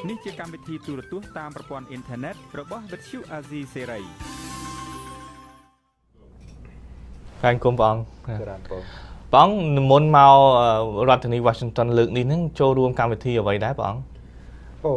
នេះជាកម្មវិធីទូរទស្សន៍តាមប្រព័ន្ធអ៊ីនធឺណិតរបស់ Vuthu Azizi Serai ខាងគុំបងបងនិមន្តមករដ្ឋធានី Washington លើកនេះនឹងចូលរួមកម្មវិធីអ្វីដែរបងមក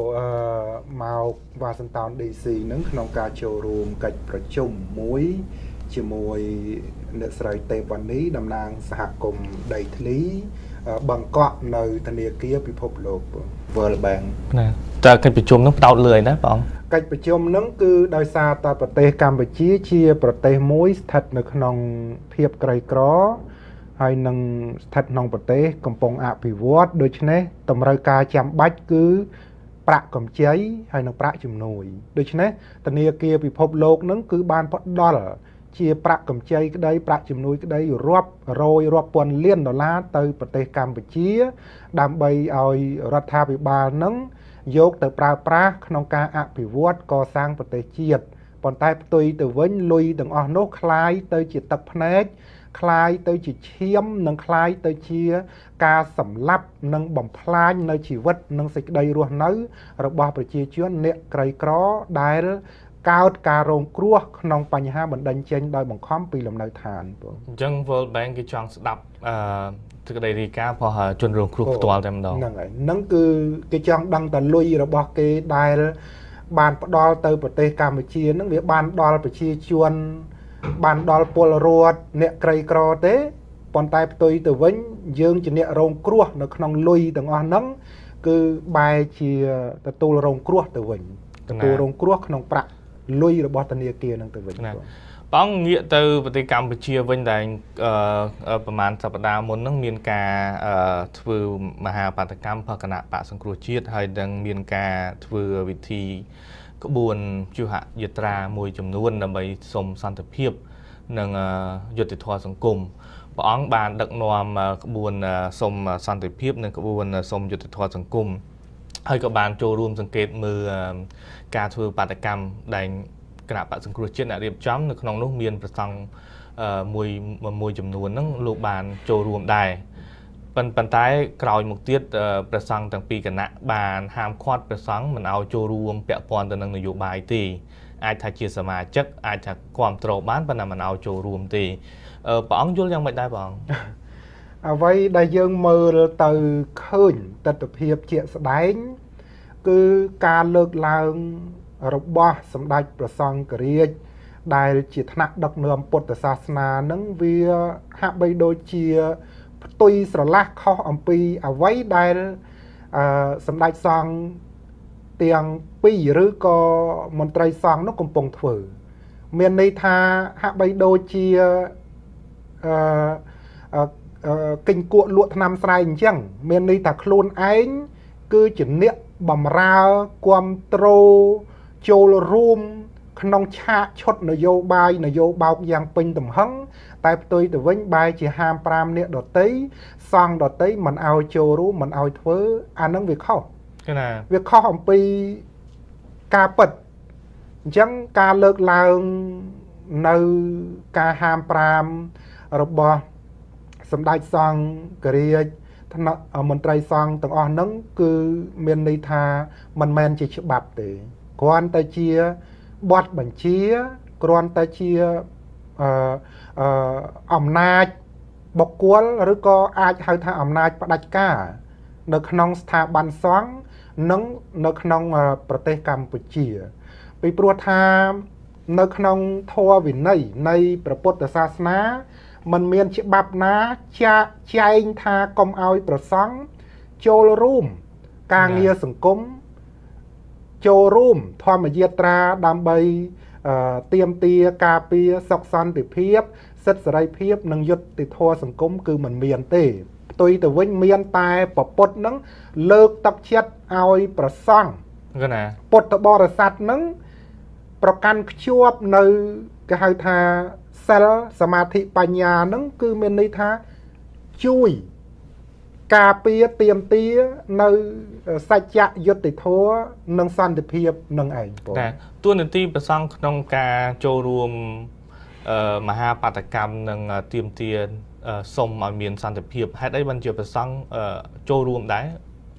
Washington DC នឹងក្នុងការចូលរួមកិច្ចប្រជុំមួយជាមួយអ្នកស្រីទេពវណ្ណីតំណាងសហគមន៍ដីធ្លីបង្កក់នៅធនាគារពិភពលោក World Bank ណាតើកិច្ចប្រជុំនឹងផ្ដោតលើអីដែរបងកិច្ចប្រជុំនឹងគឺដោយសារតែប្រទេសកម្ពុជាជាប្រទេសមួយស្ថិតនៅក្នុងភាពក្រីក្រហើយនឹងស្ថិតក្នុងប្រទេសកំពុងអភិវឌ្ឍដូច្នេះតម្រូវការចាំបាច់គឺប្រាក់កម្ចីហើយនិងប្រាក់ជំនួយដូច្នេះធនាគារពិភពលោកនឹងគឺបានផ្ដល់ជាប្រាក់កម្ចីក្តីប្រាក់ជំនួយក្តីរាប់ពាន់លានដុល្លារទៅប្រទេសកម្ពុជាដើម្បីឲ្យរដ្ឋាភិបាលនឹងយកទៅប្រើប្រាស់ក្នុងការអភិវឌ្ឍកសាងប្រទេសជាតិប៉ុន្តែផ្ទុយទៅវិញលុយទាំងអស់នោះคล้ายទៅជាទឹកភ្នែកคล้ายទៅជាឈាមនិងคล้ายទៅជាការសម្លាប់និងបំផ្លាញនៅជីវិតនិងសេចក្តីរស់នៅរបស់ប្រជាជនអ្នកក្រីក្រដែលកើតការរងគ្រោះក្នុងបញ្ហាបណ្ដឹងចេញដោយបង្ខំពីលំនៅឋានបងអញ្ចឹង World Bank គេចង់ស្ដាប់សេចក្តីរាយការណ៍របស់ជនរងគ្រោះផ្ទាល់តែម្ដងហ្នឹងហើយហ្នឹងគឺគេចង់ដឹងតែលុយរបស់គេដែលបានផ្ដល់ទៅប្រទេសកម្ពុជាហ្នឹងវាបានដល់ប្រជាជនបានដល់ពលរដ្ឋអ្នកក្រីក្រទេប៉ុន្តែផ្ទុយទៅវិញយើងជាអ្នករងគ្រោះនៅក្នុងលុយទាំងអស់ហ្នឹងគឺបែរជាទទួលរងគ្រោះទៅវិញទទួលរងគ្រោះក្នុងប្រាក់លុយរបស់ធនាគារហ្នឹងទៅវិញបងងាកទៅប្រទេសកម្ពុជាវិញដែលប្រហែលសប្តាហ៍មុនហ្នឹងមានការធ្វើមហាបាតកម្មផគណៈបកសង្គ្រោះជាតិហើយនឹងមានការធ្វើវិធីក្បួនព្យុហយាត្រាមួយចំនួនដើម្បីសុំសន្តិភាពនិងយុត្តិធម៌សង្គមព្រះអង្គបានដឹកនាំក្បួនសុំសន្តិភាពនិងក្បួនសុំយុត្តិធម៌សង្គមហើយក៏បានចូលរួមសង្កេតមើលការធ្វើបាតកម្មដែលគណៈបកសង្គ្រោះជាតិអ្នករៀបចំនៅក្នុងនោះមានប្រសង់មួយចំនួនហ្នឹងលោកបានចូលរួមដែរប៉ុន្តែក្រោយមកទៀតប្រសង់ទាំងពីរគណៈបានហាមឃាត់ប្រសង់មិនឲ្យចូលរួមពាក់ព័ន្ធទៅនឹងនយោបាយទេអាចថាជាសមាជិកអាចថាគ្រប់គ្រងបានប៉ុន្តែមិនឲ្យចូលរួមទេព្រះអង្គយល់យ៉ាងម៉េចដែរបងអ្វីដែលយើងមើលទៅឃើញទស្សនវិជ្ជាជាក់ស្ដែងគឺការលើកឡើងរបស់សម្ដេចព្រះសង្ឃរាជដែលជាថ្នាក់ដឹកនាំពុទ្ធសាសនានឹងវាហាក់បីដូចជាផ្ទុយស្រឡះខុសអំពីអ្វីដែលសម្ដេចសង្ឃទាំងពីរឬក៏មន្ត្រីសង្ឃនោះកំពុងធ្វើមានន័យថាហាក់បីដូចជាកិញ្ចគក់លក់ថ្នាំស្រែអញ្ចឹងមានន័យថាខ្លួនឯងគឺជាអ្នកបំរើគ្រប់គ្រងចូលរួមក្នុងឆាកឈុតនយោបាយនយោបោកយ៉ាងពេញទំហឹងតែផ្ទុយទៅវិញបែរជាហាម5អ្នកដតីសង្ឃដតីមិនឲ្យចូលរួមមិនឲ្យធ្វើអានឹងវាខុសណាវាខុសអំពីការពិតអញ្ចឹងការលើកឡើងនៅការហាម5របស់សម្ដេចសង្ឃរាជថ្នាក់មន្ត្រីសង្ឃទាំងអស់ហ្នឹងគឺមានន័យថាមិនមែនជាច្បាប់ទេគ្រាន់តែជាបទបញ្ជាគ្រាន់តែជាអំណាចបុគ្គលឬក៏អាចហៅថាអំណាចផ្ដាច់ការនៅក្នុងស្ថាប័នសង្ឃនិងនៅក្នុងប្រទេសកម្ពុជាពីព្រោះថានៅក្នុងធម៌វិន័យនៃព្រះពុទ្ធសាសនាมันមានច្បាប់ណាចែងថាកុំឲ្យប្រសង់ចូលរួមការងារសង្គមចូលរួមធម្មយាត្រាដើម្បីទាមទារការពារសុខសន្តិភាពសិទ្ធិសេរីភាពនិងយុត្តិធម៌សង្គមគឺមិនមានទេផ្ទុយទៅវិញមានតែពុទ្ធនឹងលើកទឹកចិត្តឲ្យប្រសង់ពុទ្ធបរិស័ទនឹងប្រកាន់ខ្ជាប់នៅគេហៅថាសិលសមាធិបញ្ញានឹងគឺមានន័យថាជួយការពារទាមទារនៅសច្ចៈយុត្តិធម៌និងសន្តិភាពនឹងឯងបងតែតួនាទីប្រសង់ក្នុងការចូលរួមមហាបាតកម្មនិងទាមទារសុំឲ្យមានសន្តិភាពហេតុអីបានជាប្រសង់ចូលរួមដែរ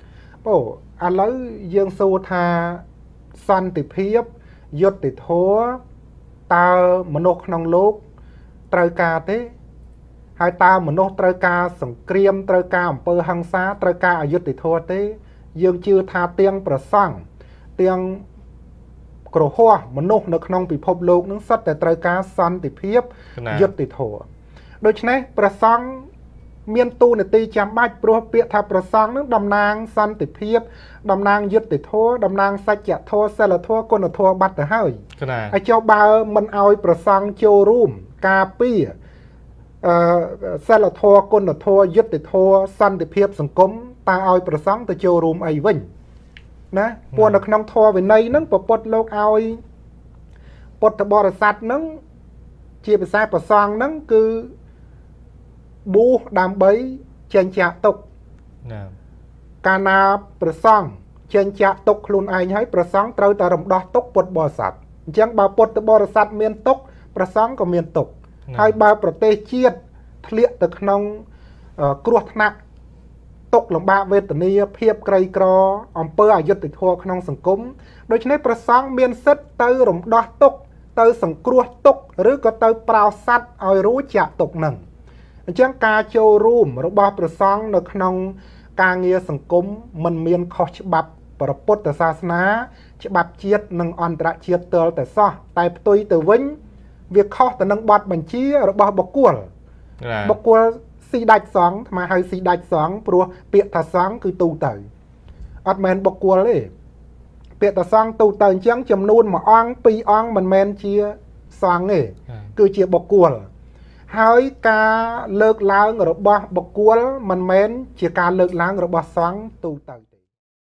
Ồ, à lấy dương xu tha săn tì phiếp, dốt tì thua, ta mà nốt nông lúc, trời ca thế. Hai ta mà nốt trời ca sẵn kriêm, trời ca ẩm bơ hăng xá, trời ca ở dốt tì thua thế. Dương chưa tha tiếng bà sẵn, tiếng cổ hoa mà nốt nực nông bị phốp lúc nâng sắt tại trời ca săn tì phiếp, dốt tì thua. Đôi chân này, bà sẵn miền tu này ti chăm bách pro bịa thà pro sang nước đầm nang san tịch thiếp đầm nang dứt tịch thua đầm nang sạch chạ thua xe là thua con là thua bắt từ hơi ai cho ba mình ao pro sang châu room cà pi xe là thua con là thua dứt tịch thua san tịch thiếp sừng cấm ta ao pro sang từ châu room ai vinh nè con là không thua về này nâng bộ bột lộc ao bột thà bò là sạch nâng chia về sai pro sang nâng cứ bố đam bấy trên chạ tục ca naប្រសងចេញចាក់ទុកខ្លួនឯងហើយប្រសងត្រូវតែរំដោះទុកពុតបរិស័ទអញ្ចឹងបើពុទ្ធបរិស័ទមានទុកប្រសងក៏មានទុកហើយបើប្រទេសជាតិធ្លាក់ទៅក្នុងគ្រោះថ្នាក់ទុកលំបាកវេទនាភាពក្រីក្រអំពើអយុត្តិធម៌ក្នុងសង្គមដូច្នេះប្រសងមានសិទ្ធិទៅរំដោះទុកទៅសង្គ្រោះទុកឬក៏ទៅប្រោសសัตว์ឲ្យរួចចាក់ទុកនឹងអញ្ចឹងការចូលរួមរបស់ព្រះសង្ឃនៅក្នុងការងារសង្គមមិនមានខុសច្បាប់ព្រះពុទ្ធសាសនាច្បាប់ជាតិនិងអន្តរជាតិទល់តែសោះតែផ្ទុយទៅវិញវាខុសទៅនឹងបទបញ្ជារបស់បុគ្គលស៊ីដាច់សង្ឃអាហៅស៊ីដាច់សង្ឃព្រោះពាក្យថាសង្ឃគឺទូទៅអត់មែនបុគ្គលទេពាក្យថាសង្ឃទូទៅអញ្ចឹងចំនួន1អង្គ2អង្គមិនមែនជាសង្ឃទេគឺជាបុគ្គលហើយការលើកឡើងរបស់បុគ្គលមិនមែនជាការលើកឡើងរបស់សង្ឃទូទៅទេ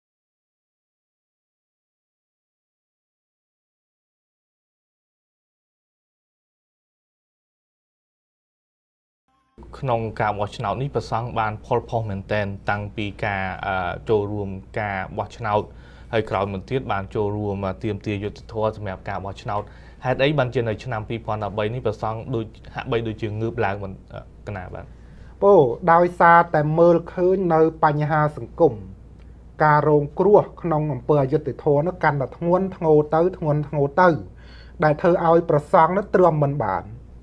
ក្នុងការបោះឆ្នោតនេះប្រសង់បានផលផុសមែនតែនតាំងពីការចូលរួមការបោះឆ្នោតហើយក្រោយមកទៀតបានចូលរួមទាមទារយុត្តិធម៌សម្រាប់ការបោះឆ្នោតហេតុអីបានជានៅឆ្នាំ2013នេះប្រសង់ដូចហាក់បីដូចជាងើបឡើងមិនកណាបាទពោដោយសារតែមើលឃើញនៅបញ្ហាសង្គមការរងគ្រោះក្នុងអំពើអយុត្តិធម៌នោះកាន់តែធ្ងន់ធ្ងរទៅដែលធ្វើឲ្យប្រសង់នោះទ្រាំមិនបាន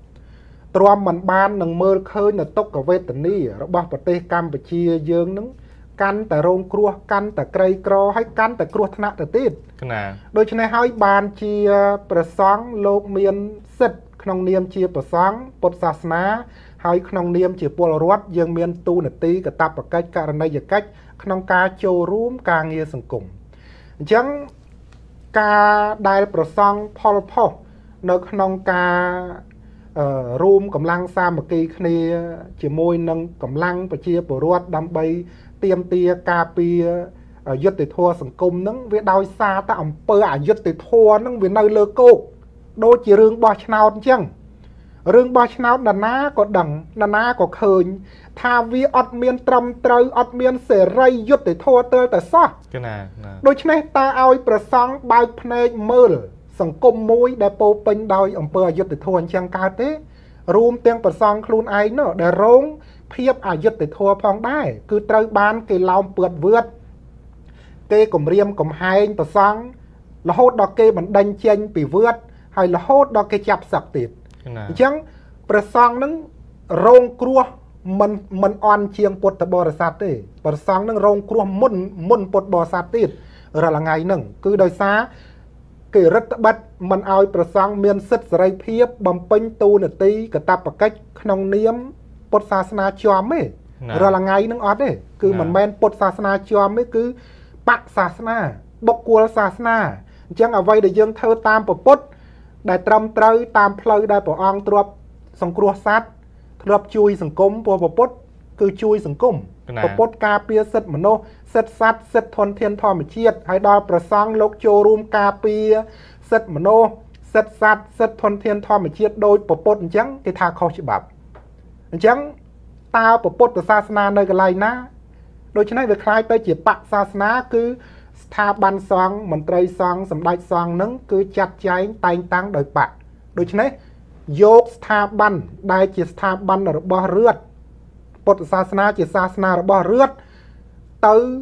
នឹងមើលឃើញនៅទុក្ខវេទនារបស់ប្រទេសកម្ពុជាយើងនឹងកាន់តែរងគ្រោះកាន់តែក្រីក្រហើយកាន់តែគ្រោះថ្នាក់ទៅទៀតដូច្នេះហើយបានជាព្រះសង្ឃលោកមានសិទ្ធិក្នុងនាមជាព្រះសង្ឃពុទ្ធសាសនាហើយក្នុងនាមជាពលរដ្ឋយើងមានតួនាទីកាតព្វកិច្ចករណីយកិច្ចក្នុងការចូលរួមការងារសង្គមអញ្ចឹងការដែលព្រះសង្ឃផលផុសនៅក្នុងការរួមកម្លាំងសាមគ្គីគ្នាជាមួយនឹងកម្លាំងប្រជាពលរដ្ឋដើម្បីទាមទារការពារយុត្តិធម៌សង្គមនឹងវាដោយសារតែអំពើអយុត្តិធម៌នឹងវានៅលើគោកដូចជារឿងបោះឆ្នោតអញ្ចឹងរឿងបោះឆ្នោតណាក៏ដឹងណាក៏ឃើញថាវាអត់មានត្រឹមត្រូវអត់មានសេរីយុត្តិធម៌ទើបតែសោះដូច្នេះតើឲ្យប្រសង់បើកភ្នែកមើលសង្គមមួយដែលពោពេញដោយអំពើអយុត្តិធម៌អញ្ចឹងកើតទេរួមទាំងប្រសង់ខ្លួនឯងនោះដែលរងភាពអយុត្តិធម៌ផងដែរគឺត្រូវបានគេឡោមពឿតវឿតគេគំរាមកំហែងប្រសង់រហូតដល់គេបណ្ដេញចេញពីវឿតហើយរហូតដល់គេចាប់សឹកទៀតអញ្ចឹងប្រសង់នឹងរងគ្រោះមិនអន់ជាងពុទ្ធបរិស័ទទេប្រសង់នឹងរងគ្រោះមុនពុទ្ធបរិស័ទទៀតរាល់ថ្ងៃហ្នឹងគឺដោយសារគេរដ្ឋបတ်មិនឲ្យប្រសង់មានសិទ្ធិសេរីភាពបំពេញតួនាទីកាតព្វកិច្ចក្នុងនាមពុទ្ធសាសនាជាប់ទេរាល់ថ្ងៃហ្នឹងអត់ទេគឺមិនមែនពុទ្ធសាសនាជាប់ទេគឺបកសាសនាបុគ្គលសាសនាអញ្ចឹងអ្វីដែលយើងធ្វើតាមពុទ្ធដែលត្រឹមត្រូវតាមផ្លូវដែលព្រះអង្គទ្រព្យសង្គ្រោះសត្វទ្រព្យជួយសង្គមព្រះពុទ្ធគឺជួយសង្គមព្រះពុទ្ធការពារសិទ្ធិមនុស្សសិទ្ធិសត្វសិទ្ធិធនធានធម្មជាតិហើយដល់ព្រះសង្ឃលោកចូលរួមការពារសិទ្ធិមនុស្សសិទ្ធិសត្វសិទ្ធិធនធានធម្មជាតិដោយព្រះពុទ្ធអញ្ចឹងគេថាខុសច្បាប់អញ្ចឹងតើព្រះពុទ្ធសាសនានៅកន្លែងណាដូច្នេះវាคล้ายទៅជាបកសាសនាគឺស្ថាប័នសង្ឃមន្ត្រីសង្ឃសម្ដេចសង្ឃនឹងគឺចាត់ចែងតែងតាំងដោយបកដូច្នេះយកស្ថាប័នដែលជាស្ថាប័នរបស់រដ្ឋពុទ្ធសាសនាជាសាសនារបស់រដ្ឋទៅ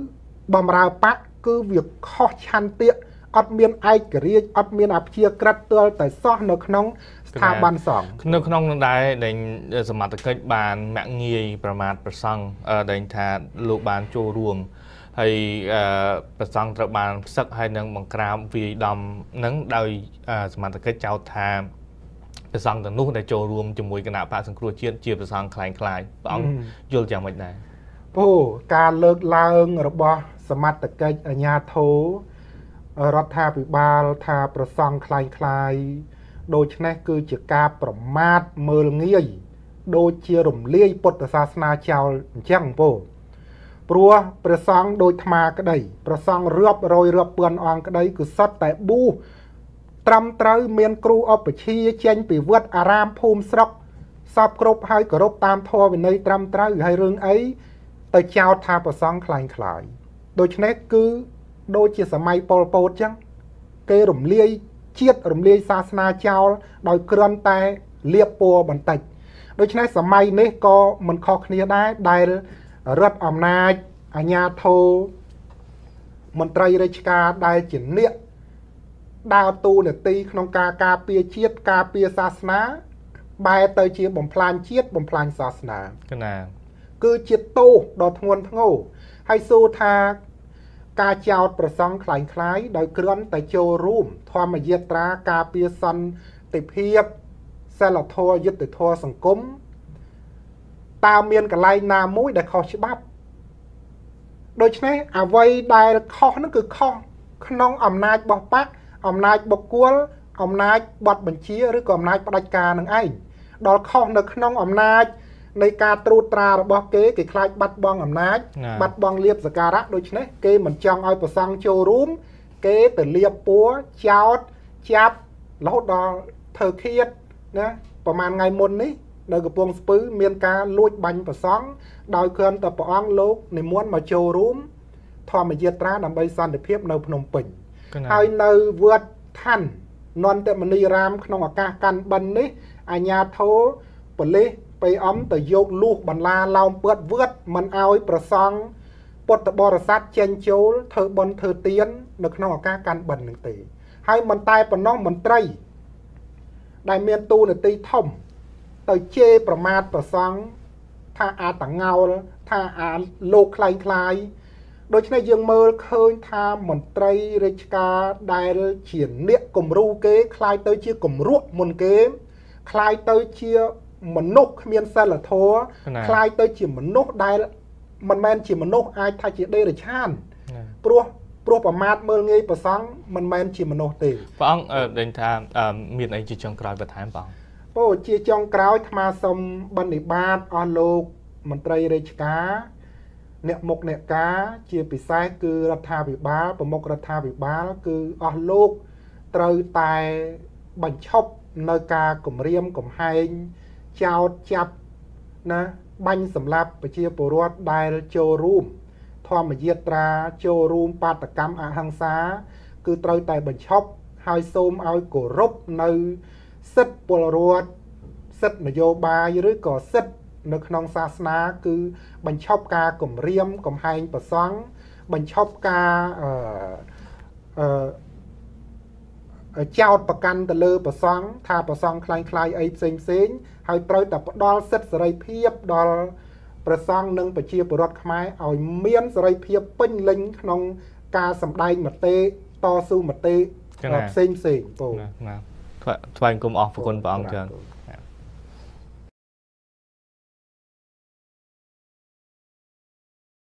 បំរើបកគឺវាខុសឆន្ទៈអត់មានឯករាជ្យអត់មានអព្យាក្រឹតទល់តែសោះនៅក្នុងស្ថាប័នសង្ឃនៅក្នុងនោះដែរដែលសមត្ថកិច្ចបានមាក់ងាយប្រមាថប្រសង់ដែលថាលោកបានចូលរួមហើយប្រសង់ត្រូវបានផ្សឹកហើយនឹងបង្ក្រាបវាយដំនឹងដោយសមត្ថកិច្ចចោទថាប្រសង់ទាំងនោះដែលចូលរួមជាមួយគណៈបកសង្គ្រោះជាតិជាប្រសង់คล้ายៗព្រះអង្គយល់យ៉ាងម៉េចដែរអូការលើកឡើងរបស់សមត្ថកិច្ចអាជ្ញាធររដ្ឋាភិបាលថាប្រសង់คล้ายដូច្នេះគឺជាការប្រមាថមើលងាយដូចជារំលាយពុទ្ធសាសនាចោលអញ្ចឹងព្រោះព្រះសង្ឃដូចថ្មក្តីព្រះសង្ឃរាប់រយរាប់ពាន់អង្គក្តីគឺសុទ្ធតែប៊ូត្រឹមត្រូវមានគ្រូឧបជាចេញពីវត្តអារាមភូមិស្រុកសពគ្រប់ហើយគោរពតាមធម៌វិន័យត្រឹមត្រូវហើយរឿងអីទៅចោទថាព្រះសង្ឃคล้ายដូច្នេះគឺដូចជាសម័យប៉ុលពតអញ្ចឹងគេរំលាយជាតិរំលាយសាសនាចោលដោយគ្រាន់តែលៀបពណ៌បន្តិចដូច្នេះសម័យនេះក៏មិនខុសគ្នាដែរដែលរដ្ឋអំណាចអាជ្ញាធរមន្ត្រីរាជការដែលជាអ្នកដើរតួនាទីក្នុងការការពារជាតិការពារសាសនាបែរទៅជាបំផ្លាញជាតិបំផ្លាញសាសនាគឺជាទោសដ៏ធ្ងន់ធ្ងរហើយសួរថាការចោទប្រសង់คล้ายដោយគ្រាន់តែចូលរួមធម្មយាត្រាការពារសន្តិភាពសិលធម៌យុត្តិធម៌សង្គមតើមានកន្លែងណាមួយដែលខុសច្បាប់ដូច្នេះអ្វីដែលខុសនោះគឺខុសក្នុងអំណាចរបស់បកអំណាចបុគ្គលអំណាចបទបញ្ជាឬក៏អំណាចផ្ដាច់ការនឹងឯងដល់ខុសនៅក្នុងអំណាចនៃការត្រួតត្រារបស់គេខ្លាចបាត់បង់អំណាចបាត់បង់លៀបសក្ការៈដូច្នេះគេមិនចង់ឲ្យប្រសង់ចូលរួមគេទៅលៀបពណ៌ចោតចាប់រហូតដល់ធ្វើឃាតណាប្រហែលថ្ងៃមុននេះនៅកំពង់ស្ពឺមានការលួចបាញ់ប្រសង់ដោយគ្រាន់តែព្រះអង្គលោកនិមន្តមកចូលរួមធម្មយាត្រាដើម្បីសន្តិភាពនៅភ្នំពេញហើយនៅវត្តឋាននន្តមនីរាមក្នុងឱកាសកាន់បិណ្ឌនេះអាជ្ញាធរប៉ូលីសបៃអំទៅយកលួសបន្លាឡោមពើតវត្តមិនអោយប្រសង់ពុទ្ធបរិស័ទចេញចូលធ្វើបុណ្យធ្វើទាននៅក្នុងឱកាសកាន់បិណ្ឌនឹងទេហើយមិនតែប៉ុណ្ណោះមន្ត្រីដែលមានតួនាទីធំទៅជេរប្រមាថប្រសង់ថាអាតងោលថាអាលោកคล้ายដូច្នេះយើងមើលឃើញថាមន្ត្រីរាជការដែលជាអ្នកគំរូគេคล้ายទៅជាគំរក់មុនគេคล้ายទៅជាមនុស្សគ្មានសិលធម៌คล้ายទៅជាមនុស្សដែលមិនមែនជាមនុស្សអាចថាជាដេរឆានព្រោះប្រមាថមើលងាយប្រសង់មិនមែនជាមនុស្សទេព្រះអង្គដឹងថាមានអីជាចុងក្រោយបន្ថែមព្រះអង្គអូជាចុងក្រោយអាត្មាសូមបណ្ឌិបាតអស់លោកមន្ត្រីរាជការអ្នកមុខអ្នកការជាពិសេសគឺរដ្ឋាភិបាលប្រមុខរដ្ឋាភិបាលគឺអស់លោកត្រូវតែបញ្ឈប់នៅការគំរាមកំហែងចោទចាប់ណាបាញ់សម្លាប់ប្រជាពលរដ្ឋដែលចូលរួមធម្មយាត្រាចូលរួមបាតកម្មអហិង្សាគឺត្រូវតែបញ្ឈប់ហើយសូមឲ្យគោរពនៅសិទ្ធិពលរដ្ឋសិទ្ធិនយោបាយឬក៏សិទ្ធិនៅក្នុងសាសនាគឺបញ្ឈប់ការគំរាមកំហែងប្រសង់បញ្ឈប់ការចោតប្រកាន់ទៅលើប្រសង់ថាប្រសង់คล้ายអីផ្សេងហើយត្រូវតែផ្ដល់សិទ្ធិសេរីភាពដល់ប្រសង់និងប្រជាពលរដ្ឋខ្មែរឲ្យមានសេរីភាពពេញលេញក្នុងការសម្ដែងមតិតស៊ូមតិផ្សេងបងថ្វាយគុំអរគុណព្រះអង្គច្រើន